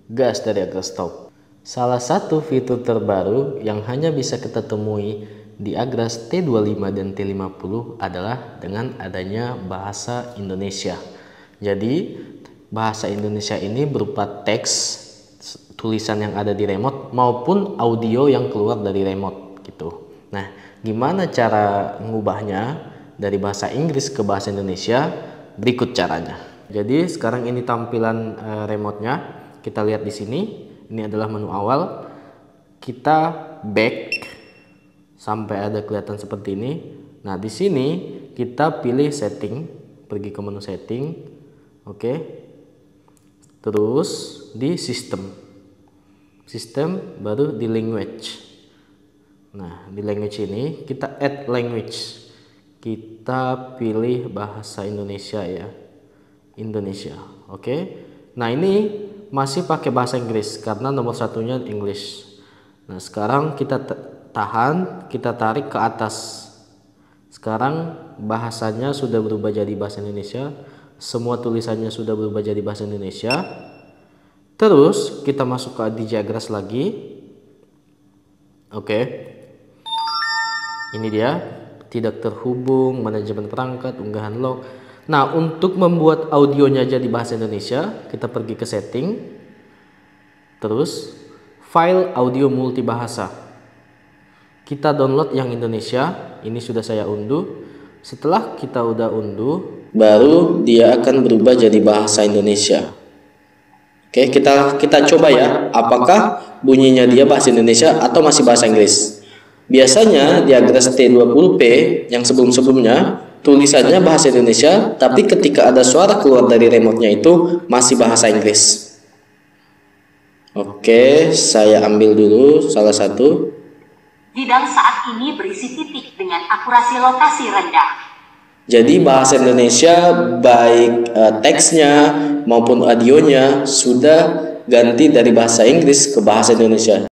Gas dari Agrastop. Salah satu fitur terbaru yang hanya bisa kita temui di Agras T25 dan T50 adalah dengan adanya bahasa Indonesia. Jadi bahasa Indonesia ini berupa teks, tulisan yang ada di remote maupun audio yang keluar dari remote gitu. Nah, gimana cara mengubahnya dari bahasa Inggris ke bahasa Indonesia? Berikut caranya. Jadi sekarang ini tampilan remote-nya. Kita lihat di sini. Ini adalah menu awal. Kita back sampai ada kelihatan seperti ini. Nah, di sini kita pilih setting, pergi ke menu setting. Oke. Terus di sistem baru di language. Nah, di language ini kita add language. Kita pilih bahasa Indonesia ya. Indonesia. Oke. Nah, ini masih pakai bahasa Inggris karena nomor satunya English. Nah, sekarang kita tahan, kita tarik ke atas. Sekarang bahasanya sudah berubah jadi bahasa Indonesia. Semua tulisannya sudah berubah jadi bahasa Indonesia. Terus kita masuk ke DJ Agras lagi. Oke. Ini dia, tidak terhubung, manajemen perangkat, unggahan log. Nah, untuk membuat audionya jadi bahasa Indonesia, kita pergi ke setting. Terus file audio multibahasa. Kita download yang Indonesia. Ini sudah saya unduh. Setelah kita udah unduh, baru dia akan berubah jadi bahasa Indonesia. Oke, kita coba ya, apakah bunyinya dia bahasa Indonesia atau masih bahasa Inggris. Biasanya di Agras T20P yang sebelum-sebelumnya tulisannya bahasa Indonesia, tapi ketika ada suara keluar dari remote-nya itu masih bahasa Inggris. Oke, saya ambil dulu salah satu. Bidang saat ini berisi titik dengan akurasi lokasi rendah. Jadi bahasa Indonesia baik teksnya maupun audionya sudah ganti dari bahasa Inggris ke bahasa Indonesia.